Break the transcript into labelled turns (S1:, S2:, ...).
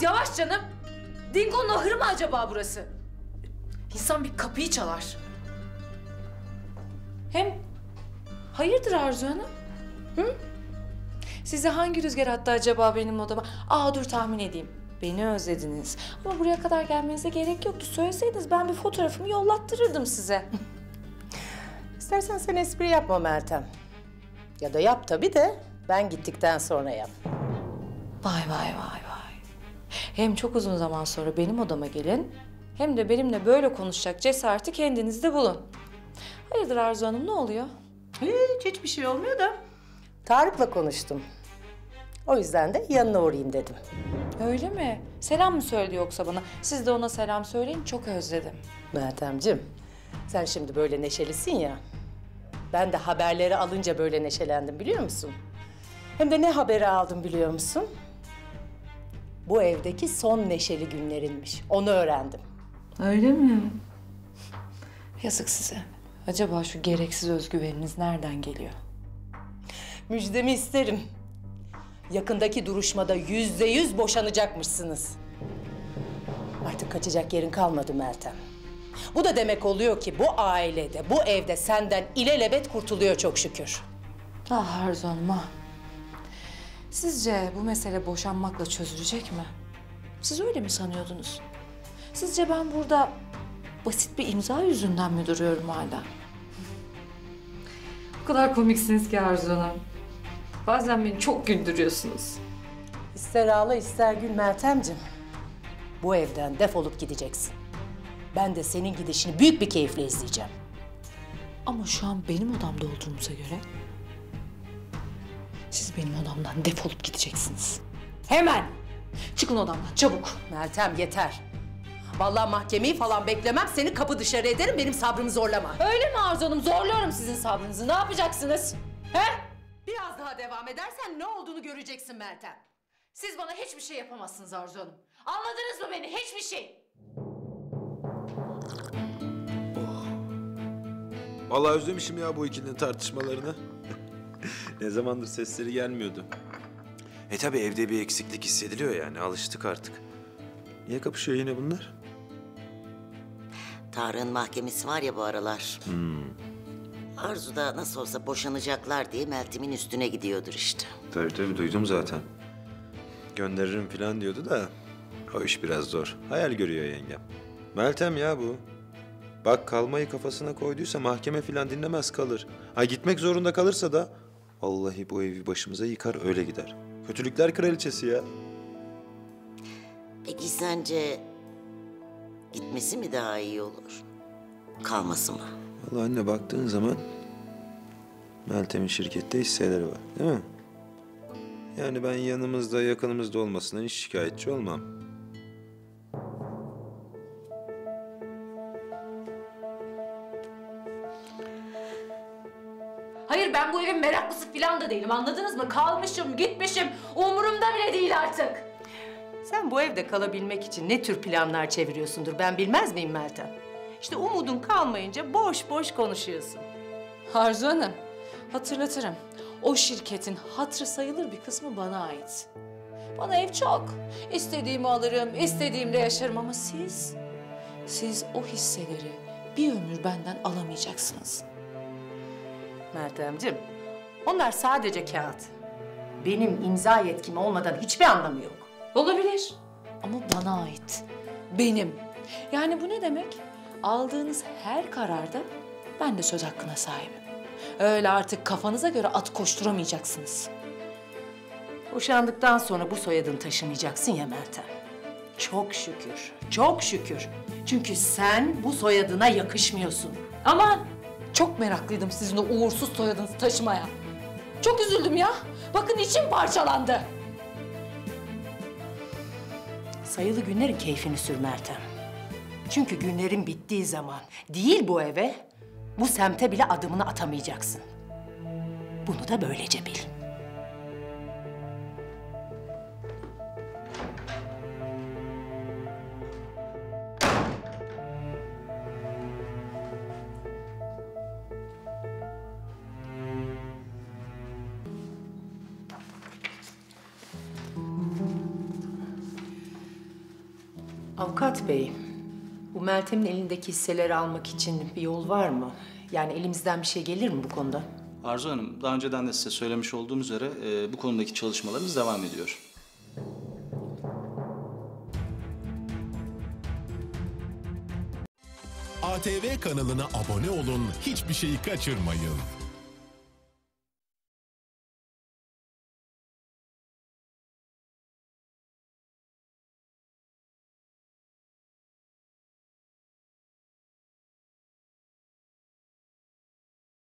S1: Biraz yavaş canım. Dingo'nun ahırı mı acaba burası? İnsan bir kapıyı çalar. Hem hayırdır Arzu Hanım? Hı? Sizi hangi rüzgar attı acaba benim odama? Dur tahmin edeyim. Beni özlediniz. Ama buraya kadar gelmenize gerek yoktu. Söyleseydiniz ben bir fotoğrafımı yollattırırdım size.
S2: İstersen sen espri yapma Meltem. Ya da yap tabii de ben gittikten sonra yap.
S1: Vay vay vay vay. Hem çok uzun zaman sonra benim odama gelin, hem de benimle böyle konuşacak cesareti kendinizde bulun. Hayırdır Arzu Hanım, ne oluyor?
S2: Hiçbir şey olmuyor da. Tarık'la konuştum. O yüzden de yanına uğrayayım dedim.
S1: Öyle mi? Selam mı söyledi yoksa bana? Siz de ona selam söyleyin, çok özledim.
S2: Meltemciğim, sen şimdi böyle neşelisin ya. Ben de haberleri alınca böyle neşelendim biliyor musun? Hem de ne haberi aldım biliyor musun? Bu evdeki son neşeli günlerinmiş. Onu öğrendim.
S1: Öyle mi? Yazık size. Acaba şu gereksiz özgüveniniz nereden geliyor?
S2: Müjdemi isterim. Yakındaki duruşmada %100 boşanacakmışsınız. Artık kaçacak yerin kalmadı Meltem. Bu da demek oluyor ki bu ailede, bu evde senden ilelebet kurtuluyor çok şükür.
S1: Arzu Hanım, Sizce bu mesele boşanmakla çözülecek mi? Siz öyle mi sanıyordunuz? Sizce ben burada basit bir imza yüzünden mi duruyorum hala? O kadar komiksiniz ki Arzu Hanım. Bazen beni çok güldürüyorsunuz.
S2: İster ağla ister gül Meltemciğim. Bu evden defolup gideceksin. Ben de senin gidişini büyük bir keyifle izleyeceğim.
S1: Ama şu an benim odamda olduğumuza göre siz benim odamdan defolup gideceksiniz. Hemen! Çıkın odamdan çabuk.
S2: Meltem yeter. Vallahi mahkemeyi falan beklemem, seni kapı dışarı ederim, benim sabrımı zorlama.
S1: Öyle mi Arzu Hanım? Zorluyorum sizin sabrınızı. Ne yapacaksınız? He?
S2: Biraz daha devam edersen ne olduğunu göreceksin Meltem.
S1: Siz bana hiçbir şey yapamazsınız Arzu Hanım. Anladınız mı beni? Hiçbir şey.
S3: Vallahi özlemişim ya bu ikilinin tartışmalarını. Ne zamandır sesleri gelmiyordu. Tabii evde bir eksiklik hissediliyor yani, alıştık artık. Niye kapışıyor yine bunlar?
S4: Tarık'ın mahkemesi var ya bu aralar. Arzu da nasıl olsa boşanacaklar diye Meltem'in üstüne gidiyordur işte.
S3: Tabii duydum zaten. Gönderirim falan diyordu da o iş biraz zor. Hayal görüyor yengem. Meltem ya bu. Bak kalmayı kafasına koyduysa mahkeme falan dinlemez kalır. Gitmek zorunda kalırsa da vallahi bu evi başımıza yıkar öyle gider. Kötülükler kraliçesi ya.
S4: Peki sence gitmesi mi daha iyi olur? Kalması mı?
S3: Vallahi anne baktığın zaman Meltem'in şirkette hisseleri var değil mi? Yani ben yanımızda yakınımızda olmasından hiç şikayetçi olmam.
S1: Hayır, ben bu evin meraklısı falan da değilim, anladınız mı? Kalmışım, gitmişim, umurumda bile değil artık.
S2: Sen bu evde kalabilmek için ne tür planlar çeviriyorsundur ben bilmez miyim Meltem? İşte umudun kalmayınca boş boş konuşuyorsun.
S1: Arzu Hanım, hatırlatırım. O şirketin hatırı sayılır bir kısmı bana ait. Bana ev çok. İstediğimi alırım, istediğimde yaşarım ama siz o hisseleri bir ömür benden alamayacaksınız.
S2: Meltemciğim, onlar sadece kağıt. Benim imza yetkim olmadan hiçbir anlamı yok.
S1: Olabilir ama bana ait. Benim. Yani bu ne demek? Aldığınız her kararda ben de söz hakkına sahibim. Öyle artık kafanıza göre at koşturamayacaksınız.
S2: Boşandıktan sonra bu soyadını taşımayacaksın ya Meltem. Çok şükür, çok şükür. Çünkü sen bu soyadına yakışmıyorsun.
S1: Aman! Çok meraklıydım sizin o uğursuz soyadınızı taşımaya. Çok üzüldüm ya. Bakın içim parçalandı.
S2: Sayılı günlerin keyfini sür Meltem. Çünkü günlerin bittiği zaman değil bu eve, bu semte bile adımını atamayacaksın. Bunu da böylece bil. Avukat bey, bu Meltem'in elindeki hisseleri almak için bir yol var mı? Yani elimizden bir şey gelir mi bu konuda?
S5: Arzu Hanım, daha önceden de size söylemiş olduğum üzere bu konudaki çalışmalarımız devam ediyor.
S6: ATV kanalına abone olun, hiçbir şeyi kaçırmayın.